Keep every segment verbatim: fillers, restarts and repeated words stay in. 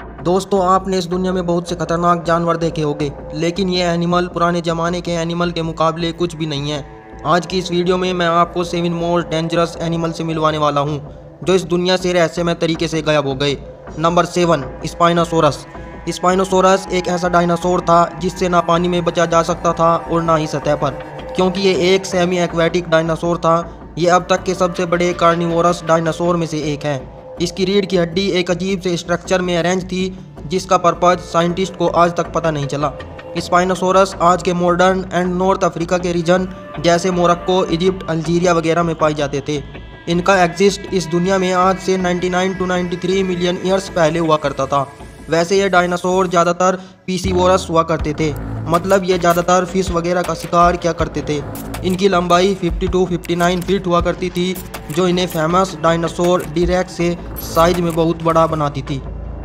दोस्तों, आपने इस दुनिया में बहुत से खतरनाक जानवर देखे होंगे, लेकिन ये एनिमल पुराने ज़माने के एनिमल के मुकाबले कुछ भी नहीं है। आज की इस वीडियो में मैं आपको सेवन मोस्ट डेंजरस एनिमल से मिलवाने वाला हूँ, जो इस दुनिया से रहस्यमय तरीके से गायब हो गए। Number seven, spinosaurus. स्पाइनोसोरस एक ऐसा डायनासोर था जिससे ना पानी में बचा जा सकता था और ना ही सतह पर, क्योंकि ये एक सेमी एक्वेटिक डायनासोर था। ये अब तक के सबसे बड़े कार्निवोरस डायनासोर में से एक है। इसकी रीढ़ की हड्डी एक अजीब से स्ट्रक्चर में अरेंज थी, जिसका पर्पज साइंटिस्ट को आज तक पता नहीं चला। स्पाइनोसोरस आज के मॉडर्न एंड नॉर्थ अफ्रीका के रीजन जैसे मोरक्को, इजिप्ट, अल्जीरिया वगैरह में पाए जाते थे। इनका एग्जिस्ट इस दुनिया में आज से निन्यानवे टू तिरानवे मिलियन ईयर्स पहले हुआ करता था। वैसे ये डायनासोर ज़्यादातर पीसीवोरस हुआ करते थे, मतलब ये ज़्यादातर फिश वगैरह का शिकार किया करते थे। इनकी लंबाई बावन टू उनसठ फीट हुआ करती थी, जो इन्हें फेमस डायनासोर डी-रेक्स से साइज में बहुत बड़ा बनाती थी।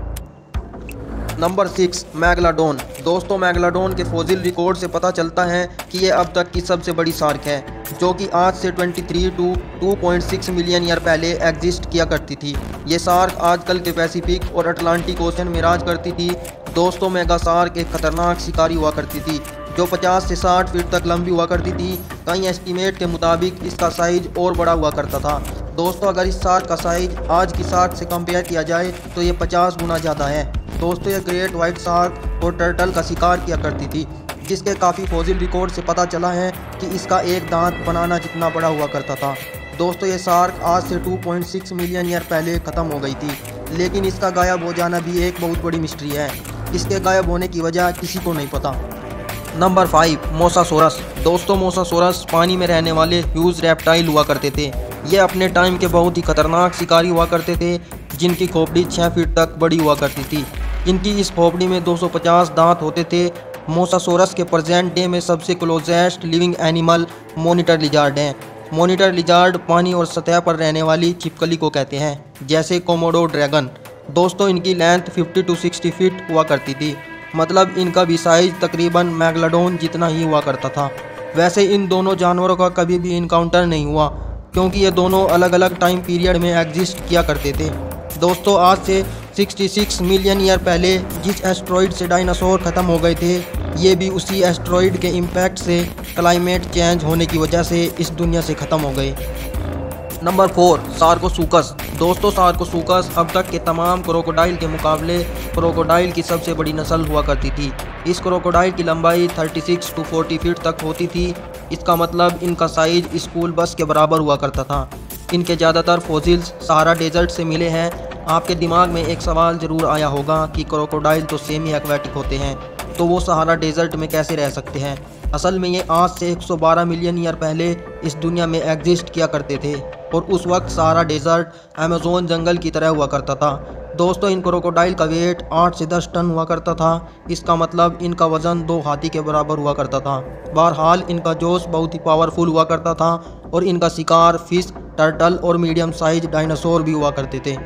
Number six, megalodon. दोस्तों, मैगलाडोन के फॉसिल रिकॉर्ड से पता चलता है कि ये अब तक की सबसे बड़ी शार्क है, जो कि आज से तेईस टू दो पॉइंट छह मिलियन ईयर पहले एग्जिस्ट किया करती थी। ये शार्क आजकल के पैसिफिक और अटलांटिक ओशन में राज करती थी। दोस्तों, मेगा शार्क एक खतरनाक शिकारी हुआ करती थी, जो पचास से साठ फीट तक लंबी हुआ करती थी। कई एस्टीमेट के मुताबिक इसका साइज और बड़ा हुआ करता था। दोस्तों, अगर इस शार्क का साइज आज की शार्क से कंपेयर किया जाए तो ये पचास गुना ज़्यादा है। दोस्तों, ये ग्रेट वाइट शार्क और टर्टल का शिकार किया करती थी, जिसके काफ़ी फॉसिल रिकॉर्ड से पता चला है कि इसका एक दांत बनाना जितना बड़ा हुआ करता था। दोस्तों, ये शार्क आज से दो पॉइंट छह मिलियन ईयर पहले ख़त्म हो गई थी, लेकिन इसका गायब हो जाना भी एक बहुत बड़ी मिस्ट्री है। इसके गायब होने की वजह किसी को नहीं पता। Number five, mosasaurus. दोस्तों, मोसासोरस पानी में रहने वाले ह्यूज रेप्टाइल हुआ करते थे। ये अपने टाइम के बहुत ही खतरनाक शिकारी हुआ करते थे, जिनकी खोपड़ी छः फीट तक बड़ी हुआ करती थी। इनकी इस खोपड़ी में दो सौ पचास दांत होते थे। मोसासोरस के प्रेजेंट डे में सबसे closest living animal monitor lizard हैं। मॉनिटर लिजार्ड पानी और सतह पर रहने वाली छिपकली को कहते हैं, जैसे कोमोडो ड्रैगन। दोस्तों, इनकी लेंथ पचास टू साठ फीट हुआ करती थी, मतलब इनका भी साइज तकरीबन मैगलाडोन जितना ही हुआ करता था। वैसे इन दोनों जानवरों का कभी भी इनकाउंटर नहीं हुआ, क्योंकि ये दोनों अलग अलग टाइम पीरियड में एग्जिस्ट किया करते थे। दोस्तों, आज से छियासठ मिलियन ईयर पहले जिस एस्ट्रॉइड से डायनासोर ख़त्म हो गए थे, ये भी उसी एस्ट्रॉइड के इम्पैक्ट से क्लाइमेट चेंज होने की वजह से इस दुनिया से ख़त्म हो गए। Number four, sarcosuchus. दोस्तों, सार्कोसुकस अब तक के तमाम क्रोकोडाइल के मुकाबले क्रोकोडाइल की सबसे बड़ी नस्ल हुआ करती थी। इस क्रोकोडाइल की लंबाई छत्तीस टू चालीस फीट तक होती थी। इसका मतलब इनका साइज स्कूल बस के बराबर हुआ करता था। इनके ज़्यादातर फॉसिल्स सहारा डेजर्ट से मिले हैं। आपके दिमाग में एक सवाल ज़रूर आया होगा कि क्रोकोडाइल तो सेमी एक्वेटिक होते हैं, तो वो सहारा डेजर्ट में कैसे रह सकते हैं। असल में ये आज से एक सौ बारह मिलियन ईयर पहले इस दुनिया में एग्जिस्ट किया करते थे, और उस वक्त सहारा डेजर्ट अमेज़न जंगल की तरह हुआ करता था। दोस्तों, इन क्रोकोडाइल का वेट आठ से दस टन हुआ करता था। इसका मतलब इनका वज़न दो हाथी के बराबर हुआ करता था। बहरहाल, इनका जोश बहुत ही पावरफुल हुआ करता था, और इनका शिकार फिश, टर्टल और मीडियम साइज डायनासोर भी हुआ करते थे।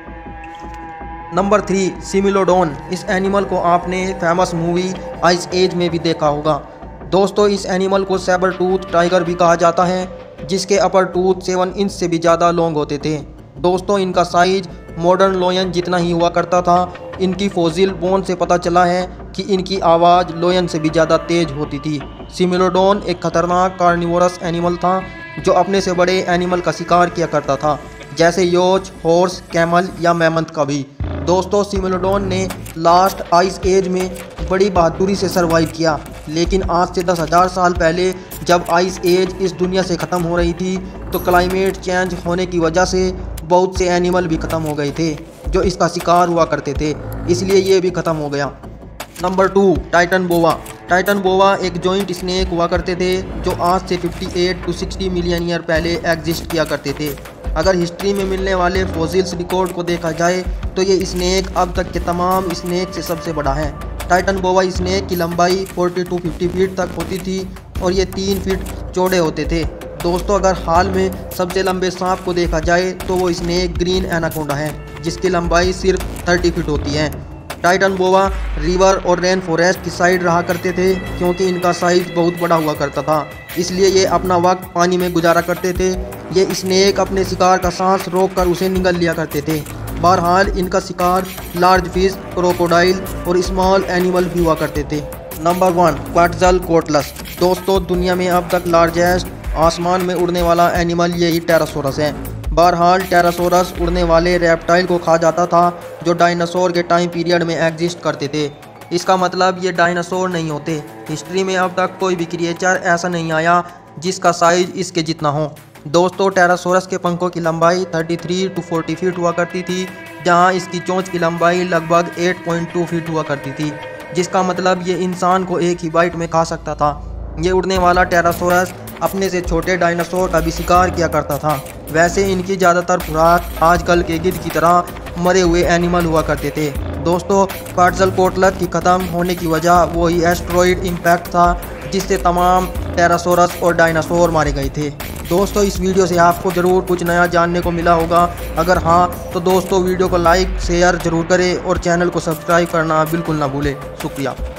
Number three, smilodon. इस एनिमल को आपने फेमस मूवी आइस एज में भी देखा होगा। दोस्तों, इस एनिमल को सैबर टूथ टाइगर भी कहा जाता है, जिसके अपर टूथ सेवन इंच से भी ज़्यादा लॉन्ग होते थे। दोस्तों, इनका साइज मॉडर्न लोयन जितना ही हुआ करता था। इनकी फॉसिल बोन से पता चला है कि इनकी आवाज़ लोयन से भी ज़्यादा तेज होती थी। सिमिलोडोन एक खतरनाक कार्निवोरस एनिमल था, जो अपने से बड़े एनिमल का शिकार किया करता था, जैसे योच, हॉर्स, कैमल या मैमथ का भी। दोस्तों, सिमिलोडोन ने लास्ट आइस एज में बड़ी बहादुरी से सरवाइव किया, लेकिन आज से दस हज़ार साल पहले जब आइस एज इस दुनिया से ख़त्म हो रही थी, तो क्लाइमेट चेंज होने की वजह से बहुत से एनिमल भी ख़त्म हो गए थे, जो इसका शिकार हुआ करते थे, इसलिए ये भी ख़त्म हो गया। Number two, titan boa. Titan boa एक जॉइंट स्नेक हुआ करते थे, जो आज से अट्ठावन टू साठ मिलियन ईयर पहले एग्जिस्ट किया करते थे। अगर हिस्ट्री में मिलने वाले फॉसिल्स रिकॉर्ड को देखा जाए तो ये स्नेक अब तक के तमाम स्नेक से सबसे बड़ा है। टाइटन बोआ स्नेक की लंबाई चालीस टू पचास फीट तक होती थी, और ये तीन फीट चौड़े होते थे। दोस्तों, अगर हाल में सबसे लंबे सांप को देखा जाए तो वो स्नेक ग्रीन एनाकोंडा है, जिसकी लंबाई सिर्फ तीस फीट होती है। टाइटन बोआ रिवर और रेन फॉरेस्ट की साइड रहा करते थे, क्योंकि इनका साइज बहुत बड़ा हुआ करता था, इसलिए ये अपना वक्त पानी में गुजारा करते थे। ये स्नेक अपने शिकार का सांस रोक कर उसे निगल लिया करते थे। बहरहाल इनका शिकार लार्ज फिश, क्रोकोडाइल और स्मॉल एनिमल भी हुआ करते थे। Number one, quetzalcoatlus. दोस्तों, दुनिया में अब तक लार्जेस्ट आसमान में उड़ने वाला एनिमल यही टेरासोरस है। बहरहाल टेरासोरस उड़ने वाले रेप्टाइल को खा जाता था जो डायनासोर के टाइम पीरियड में एग्जिस्ट करते थे। इसका मतलब ये डायनासोर नहीं होते। हिस्ट्री में अब तक कोई भी क्रिएचर ऐसा नहीं आया जिसका साइज इसके जितना हो। दोस्तों, टेरासोरस के पंखों की लंबाई तैंतीस टू चालीस फीट हुआ करती थी, जहां इसकी चोंच की लंबाई लगभग आठ पॉइंट दो फीट हुआ करती थी, जिसका मतलब ये इंसान को एक ही बाइट में खा सकता था। ये उड़ने वाला टेरासोरस अपने से छोटे डायनासोर का भी शिकार किया करता था। वैसे इनकी ज़्यादातर खुराक आजकल के गिद्ध की तरह मरे हुए एनिमल हुआ करते थे। दोस्तों, क्वाटज़लकोटल्स की ख़त्म होने की वजह वही एस्टेरॉयड इम्पैक्ट था जिससे तमाम टेरासोरस और डायनासोर मारे गए थे। दोस्तों, इस वीडियो से आपको ज़रूर कुछ नया जानने को मिला होगा। अगर हाँ तो दोस्तों वीडियो को लाइक शेयर ज़रूर करें और चैनल को सब्सक्राइब करना बिल्कुल ना भूलें। शुक्रिया।